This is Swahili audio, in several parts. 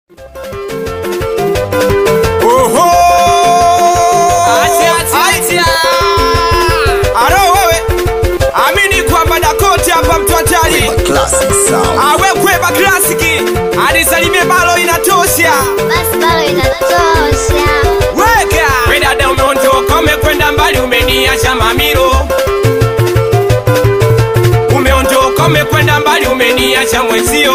Oho! Atia! Aro wewe, amini kwamba Dakota hapa mtu hatari. Classic sound. Awe kweba klasiki, anisalimie balo inatosha. Basi balo inatosha. Weka! We dada umeondoka umekwenda mbali umeniacha mamilo. Umeondoka umekwenda mbali umeniacha mwezio.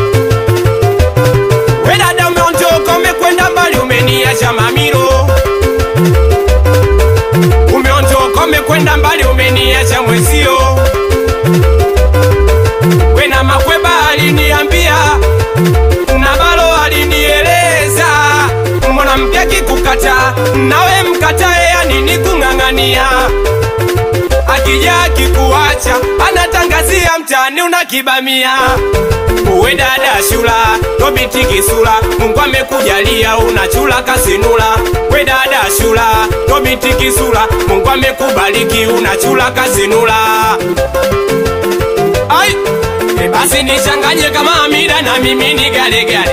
We dada umeondoka umekwenda mbali umeniacha mamilo. Umeondoka umekwenda mbali umeniacha mwezio. We na makweba aliniambia na balo alinieleza mwanamke akikukata nawe mkatae, yani ni kung'ang'ania. Akija akikuacha anatangazia mtani unakibamia. Uwe dada shula tobiti kisula, Mungu amekujalia unachula kasinula. We dada shula tobiti kisula, Mungu amekubariki unachula kasinula. Ai, basi nichanganye kama Amida na mimi ni gale gale.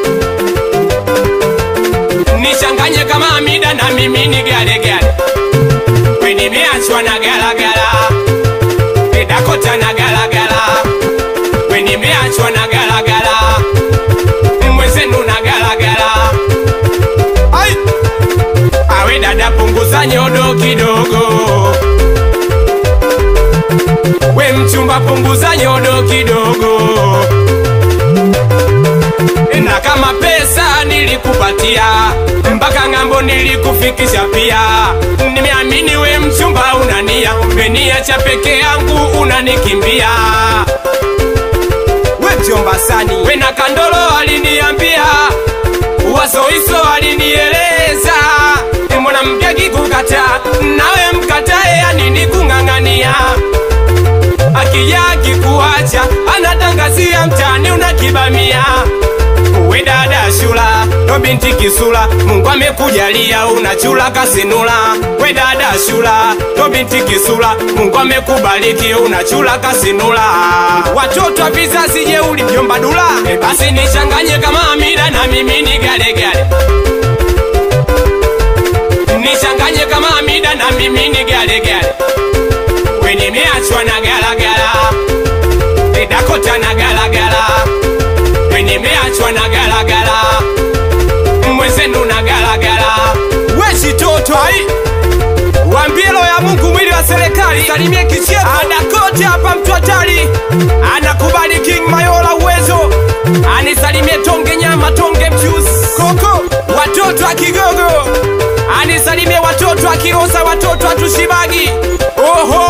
Nichanganye kama Amida na mimi ni gale gale. We nimeachwa na gala gala, Dakota na gala gala. We nimeachwa na gala gala, mwenzenu na gala gala. Ai, awe dada punguza nyodo kidogo. We mchumba punguza nyodo kidogo. Na kama pesa nilikupatia mpaka ngambo nilikufikisha pia. Nimeamini we mchumba unania, umeniacha peke yangu unanikimbia. We mchumba sani, we na Kandolo aliniambia, Wasoiso alinieleza, mwanamke akikukata nawe mkatae, yani ni kung'ang'ania. Akija akikuacha anatangazia mtani unakibamia. We dada shula no binti kisula, Mungu amekujalia unachula kasinula. We dada shula no binti kisula, Mungu amekubariki unachula kasinula. Watoto wa vizazi jeuli mjomba dula. Basi nichanganye kama Amida na mimi ni gale gale. Nichanganye kama Amida na mimi ni gale gale. We nimeachwa na gala gala, Dakota na gala gala. We nimeachwa na gala gala, mwenzenu na gala gala. We shitoto ai, wambielo ya Mungu mwili wa serikali. Salimie kicheko Dakota hapa mtu hatari. Anakubali King Mayola uwezo. Anisalimie tonge nyama tonge mchuzi koko. Watoto wa Kigogo. Anisalimie watoto wa Kirosa, watoto wa Tushibagi. Oho,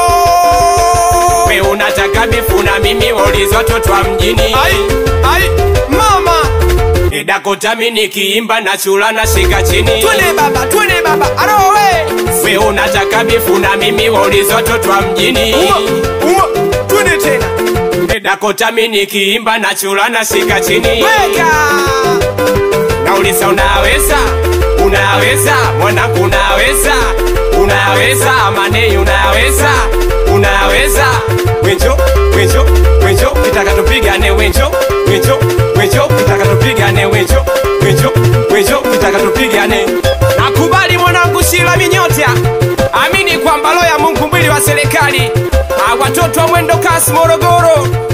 we unataka bifu na mimi waulize watoto wa mjini. Ai, mama Dakota mimi nikiimba na chula na shika chini. Twende baba, aro we unataka bifu na mimi waulize watoto wa mjini. Twende tena. Dakota mimi nikiimba na chula na shika chini. Weka! Nauliza unaweza, mwanangu unaweza, mane unaweza. Wenjo, kitaka tupigane wenjo, kitaka tupigane wenjo, kitaka tupigane. Nakubali mwanangu Shila Minyota, amini kwamba roho ya Mungu mwili wa serikali. Watoto wa mwendo kasi Morogoro.